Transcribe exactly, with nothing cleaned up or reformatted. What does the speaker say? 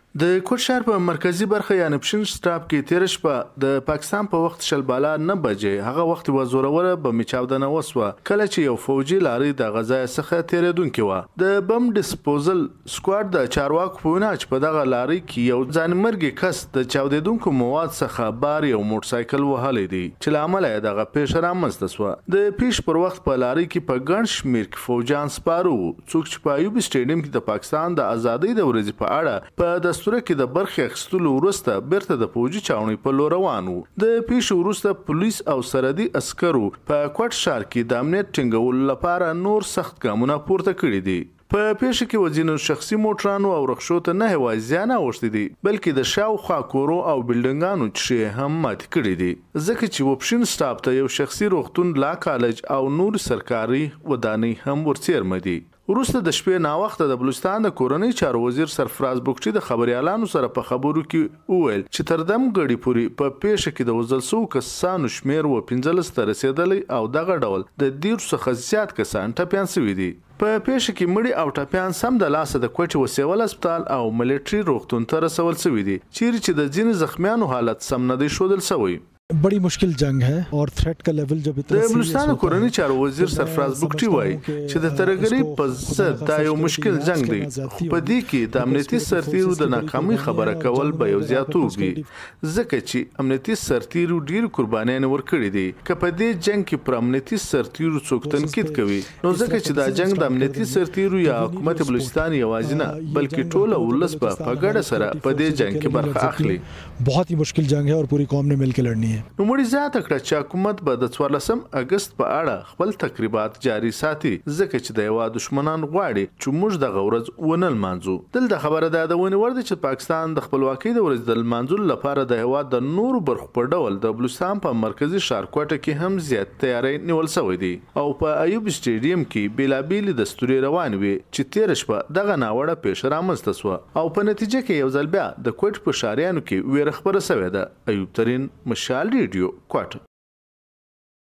د کوټ ښار په مرکزی برخه یعنی پښین سټاپ کې تیر شپه د پاکستان په وخت شل بالا نه بجې هغه وخت و زوروره بم چاودنه وسوه کله چې یو فوجي لاري د غزا څخه تیرېدونکو و د بم ډیسپوزل سکواډ د چارواکو په وینا چې په دغه لاري کې یو ځانمرګي کس د چاودېدونکو مواد څخه بار یو موټر سایکل وهلې دي چې لامل یې دغه پیښه رامنځته شوه د پیښ پر وخت په لاري کې په ګڼ شمېر کې فوجان سپارو څوک چې په ایوب سټیډیم کې د پاکستان د ازادۍ د ورځې په اړه په دستور کې د برخې اخیستلو وروسته بیرته د فوجي چاونې په لور روان وو د پیښې وروسته پولیس او سرحدي عسکرو په کوټ ښار کې د امنیت ټینګولو لپاره نور سخت ګامونه پورته کړي دي په پیښه کې وځینو شخصي موټرانو او رخصو ته نه هوای زیان اوښتي دي بلکې د شاوخوا کورو او بلډینګانو چې هم مات کړي دي ځکه چې وپشن سټاپ ته یو شخصي روغتون لا کالج او نور سرکاري ودانۍ هم ورڅیرمه دي وروسته د شپې نا وخت د بلوچستان د کورنۍ چارو وزیر سرفراز بوکچي د خبريالانو سره په خبرو کې وویل چې تر دم غړي پوری په پیښه کې د وزل سو کسانو شمیر و پنځلس ته رسیدلې او دغه ډول د ډیر څخه زیات کسان ټپيان شوي دي په پیښه کې مړي او ټپيان سم د لاسه د کوټي وسیول هسپتال او ملټري روغتون ته رسول شوي دي چیرې چې د ځینې زخمیانو حالت سم نه دی شودل شوی बड़ी मुश्किल जंग है और थ्रेट का लेवल जब इतना د بلوچستان کورنۍ چارو وزیر سرفراز بوکچي وایي چې د ترګری په ضد دا یو مشکل جنگ دی خو په دې کې د امنیتي سرتیرو د ناکامۍ خبره کول به یو زیاتوږي ځکه چې امنیتي سرتیرو ډیر قربانیان ورکړي دي که په دې جنگ کې پر امنیتي سرتیرو څوک تنقید کوي نو ځکه چې دا جنگ د امنیتي سرتیرو یا حکومت بلوچستان یوازې نه بلکې ټول ولس په ګډه سره په دې جنگ کې برخه اخلي बहुत ही मुश्किल जंग है और पूरी कौम ने मिलकर लड़नी है نو مړي زیاته کړه چې حکومت به د څوارلسم اگست په اړه خپل تقریبات جاري ساتي ځکه چې د یو دښمنان غواړي چې موږ د غورز ونه لمانځو دلته خبره ده د ونی ورده چې پاکستان د خپلواکۍ د ورځ د لمانځلو لپاره د هوا د نورو برخو په ډول د بلوچستان په مرکزی ښار کوټه کې هم زیات تیاری نیول شوی دی او په ایوب سټیډیم کې بیلابیل دستوري روان وي چې تیر شپه دغه ناوړه پیښه رامنځته شوه او په نتیجه کې یو ځل بیا د کوټ په ښاریانو کې ویره خبره شوې ده ایوب ترين مشال ریډیو کوټ